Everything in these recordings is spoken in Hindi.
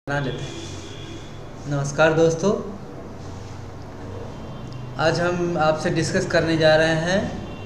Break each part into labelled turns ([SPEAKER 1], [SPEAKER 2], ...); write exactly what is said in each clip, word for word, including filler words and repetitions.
[SPEAKER 1] बना लेते हैं। नमस्कार दोस्तों, आज हम आपसे डिस्कस करने जा रहे हैं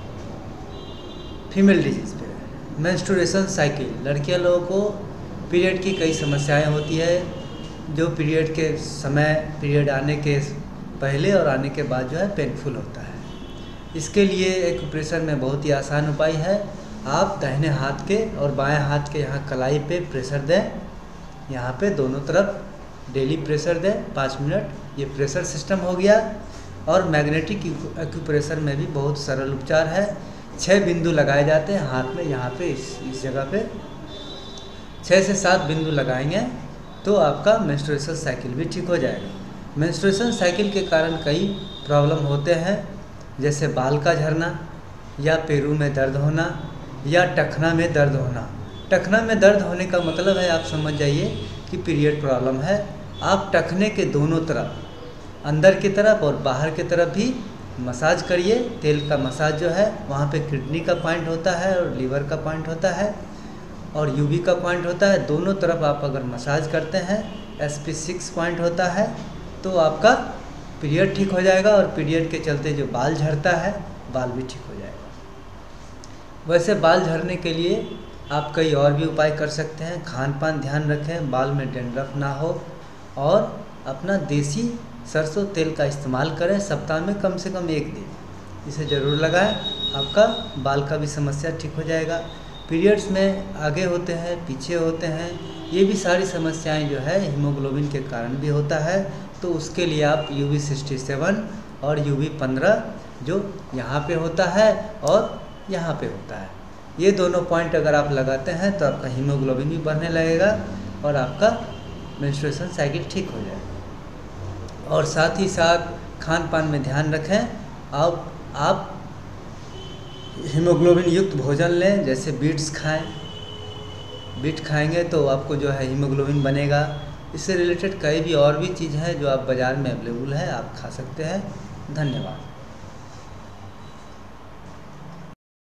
[SPEAKER 1] फीमेल डिजीज़ पे। मेंस्ट्रुएशन साइकिल, लड़कियां लोगों को पीरियड की कई समस्याएं होती है, जो पीरियड के समय, पीरियड आने के पहले और आने के बाद जो है पेनफुल होता है। इसके लिए एक ऑपरेशन में बहुत ही आसान उपाय है। आप दाहिने हाथ के और बाएं हाथ के यहाँ कलाई पे प्रेशर दें, यहाँ पे दोनों तरफ डेली प्रेशर दें पाँच मिनट। ये प्रेशर सिस्टम हो गया। और मैग्नेटिक एक्यूप्रेशर में भी बहुत सरल उपचार है। छः बिंदु लगाए जाते हैं हाथ में, यहाँ पे इस इस जगह पे छः से सात बिंदु लगाएंगे तो आपका मेंस्ट्रुएशन साइकिल भी ठीक हो जाएगा। मेंस्ट्रुएशन साइकिल के कारण कई प्रॉब्लम होते हैं, जैसे बाल का झड़ना या पैरों में दर्द होना या टखना में दर्द होना। टखना में दर्द होने का मतलब है, आप समझ जाइए कि पीरियड प्रॉब्लम है। आप टखने के दोनों तरफ, अंदर की तरफ और बाहर की तरफ भी मसाज करिए। तेल का मसाज जो है, वहाँ पे किडनी का पॉइंट होता है और लीवर का पॉइंट होता है और यूवी का पॉइंट होता है। दोनों तरफ आप अगर मसाज करते हैं, एस पी सिक्स पॉइंट होता है, तो आपका पीरियड ठीक हो जाएगा। और पीरियड के चलते जो बाल झड़ता है, बाल भी ठीक हो जाएगा। वैसे बाल झड़ने के लिए आप कई और भी उपाय कर सकते हैं। खान पान ध्यान रखें, बाल में डैंड्रफ ना हो, और अपना देसी सरसों तेल का इस्तेमाल करें। सप्ताह में कम से कम एक दिन इसे ज़रूर लगाएं, आपका बाल का भी समस्या ठीक हो जाएगा। पीरियड्स में आगे होते हैं, पीछे होते हैं, ये भी सारी समस्याएं जो है हीमोग्लोबिन के कारण भी होता है। तो उसके लिए आप यू वी सिक्सटी सेवन और यू वी पंद्रह जो यहाँ पे होता है और यहाँ पे होता है, ये दोनों पॉइंट अगर आप लगाते हैं तो आपका हीमोग्लोबिन भी बढ़ने लगेगा और आपका मेंस्ट्रुएशन साइकिल ठीक हो जाएगा। और साथ ही साथ खान पान में ध्यान रखें। अब आप हीमोग्लोबिन युक्त भोजन लें, जैसे बीट्स खाएं। बीट खाएंगे तो आपको जो है हीमोग्लोबिन बनेगा। इससे रिलेटेड कई भी और भी चीज़ हैं जो आप बाज़ार में अवेलेबल है, आप खा सकते हैं। धन्यवाद।